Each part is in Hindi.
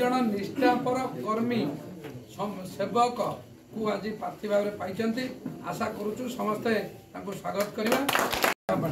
जन निष्ठापर कर्मी सेवक को आज प्रार्थी भाव में पाई आशा करुचु समस्ते स्वागत करवा।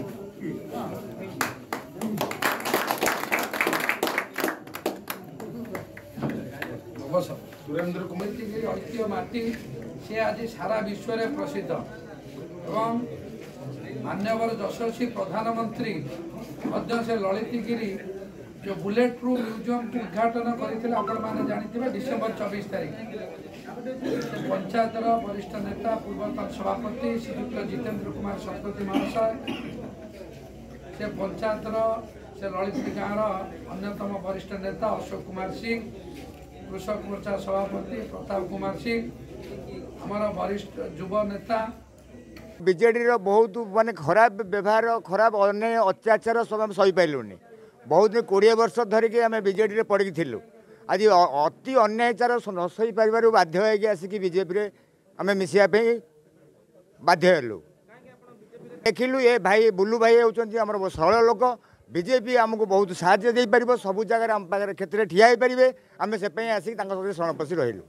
सुरेंद्र कुमार ऐतिह्य माटी से आज सारा विश्व में प्रसिद्ध एवं मान्यवर यशस्वी प्रधानमंत्री से ललितगिरी जो बुलेट प्रूफ म्यूजियम उद्घाटन करते आपने जानते डिसेम्बर 24 तारीख पंचायतर वरिष्ठ नेता पूर्वतन सभापति श्रीयुक्त जितेंद्र कुमार शतपथी महाशय से पंचायतर से ललितगिरी गाँव अन्यतम वरिष्ठ नेता अशोक कुमार सिंह कृषक मोर्चा सभापति प्रताप कुमार सिंह आमर वरिष्ठ युव नेता बीजेडी बहुत माने खराब व्यवहार खराब अन्याय अत्याचार सब आम सही पाइलुनि बहुत दिन 20 वर्ष धरिकी आम बीजेडी पड़ी थिलु आज अति अन्यायचार न सही पार बाध्य होगी आसिक बीजेपी रे आम मिसिया बाध्य हेलु देखिलु ये भाई बुलू भाई होउचंती हमर सरल लोक बीजेपी आमको बहुत साहाय्य दे पारिबो सब जगह आम पाखे क्षेत्र ठिया हो पारे आम से आसिक शरणपशी रहिलु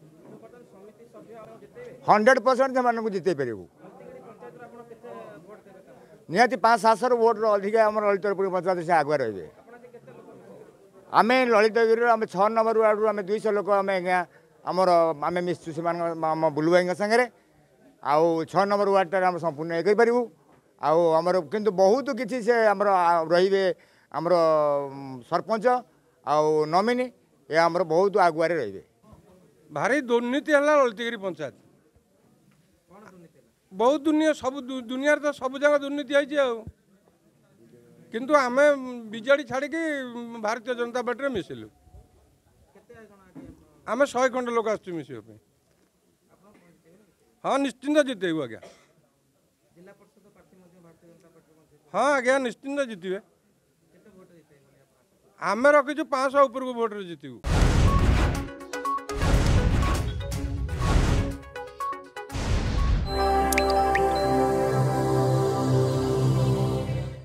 100% से जिते पारू निहाती 500 वोट अधिक आम ललितपुर पंचायत से आगुआ रही आम ललितगिरी आम 6 नंबर वार्ड आम 200 लोक आम आमर आम मिशु से आम बुलू भाई सागर आउ 6 नंबर वार्ड आम संपूर्ण ये करूँ आमर किंतु बहुत किसी से आमर रे आमर सरपंच आउ नमिनी ये आमर बहुत आगुआ रे भारी दुर्नीति है ललितगिरी पंचायत बहुत दुनिया तो सब जगह दुर्नीति है किंतु आम बीजेडी छाड़ी भारतीय जनता पार्टी मिसिलु आम 100 खंड लोक आसु मिसवाई हाँ निश्चिंत जितेबू आज्ञा हाँ आज्ञा निश्चिंत जितबे आम रखीचु 500 ऊपर को भोट जीतू।